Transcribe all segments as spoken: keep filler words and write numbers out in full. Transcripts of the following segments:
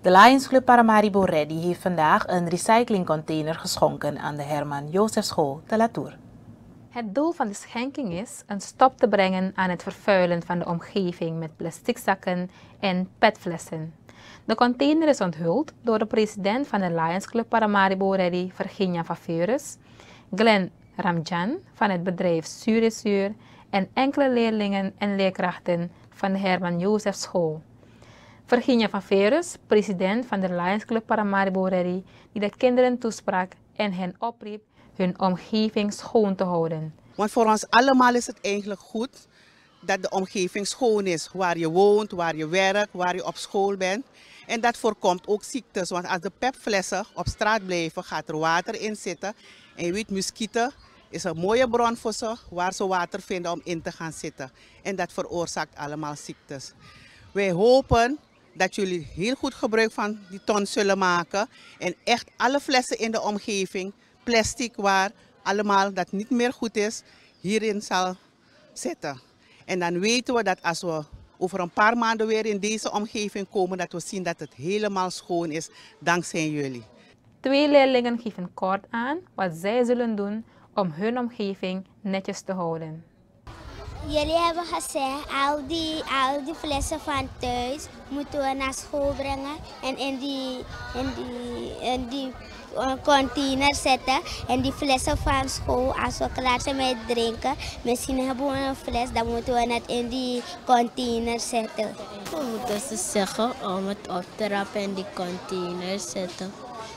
De Lions Club Paramaribo Ready heeft vandaag een recyclingcontainer geschonken aan de Herman Jozef School te Latour. Het doel van de schenking is een stop te brengen aan het vervuilen van de omgeving met plastic zakken en petflessen. De container is onthuld door de president van de Lions Club Paramaribo Ready, Virginia Faveurus, Glenn Ramjan van het bedrijf Suresur en enkele leerlingen en leerkrachten van de Herman Jozef School. Virginia Faveurus, president van de Lions Club Paramaribo Ready, die de kinderen toesprak en hen opriep hun omgeving schoon te houden. Want voor ons allemaal is het eigenlijk goed dat de omgeving schoon is. Waar je woont, waar je werkt, waar je op school bent. En dat voorkomt ook ziektes. Want als de pepflessen op straat blijven, gaat er water in zitten. En je weet, muskieten is een mooie bron voor ze, waar ze water vinden om in te gaan zitten. En dat veroorzaakt allemaal ziektes. Wij hopen dat jullie heel goed gebruik van die ton zullen maken. En echt alle flessen in de omgeving, plastic waar allemaal dat niet meer goed is, hierin zal zetten. En dan weten we dat als we over een paar maanden weer in deze omgeving komen, dat we zien dat het helemaal schoon is, dankzij jullie. Twee leerlingen geven kort aan wat zij zullen doen om hun omgeving netjes te houden. Jullie hebben gezegd, al die, al die flessen van thuis moeten we naar school brengen en in die, in die, in die container zetten. En die flessen van school, als we klaar zijn met drinken, misschien hebben we een fles, dan moeten we het in die container zetten. We moeten ze zeggen om het op te rapen en die container zetten.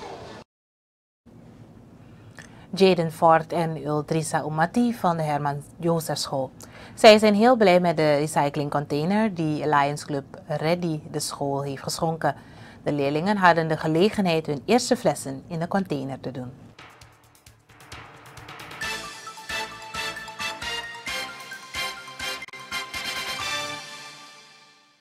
Jaden Ford en Ultrisa Umati van de Herman Jozef School. Zij zijn heel blij met de recyclingcontainer die Lions Club Ready de school heeft geschonken. De leerlingen hadden de gelegenheid hun eerste flessen in de container te doen.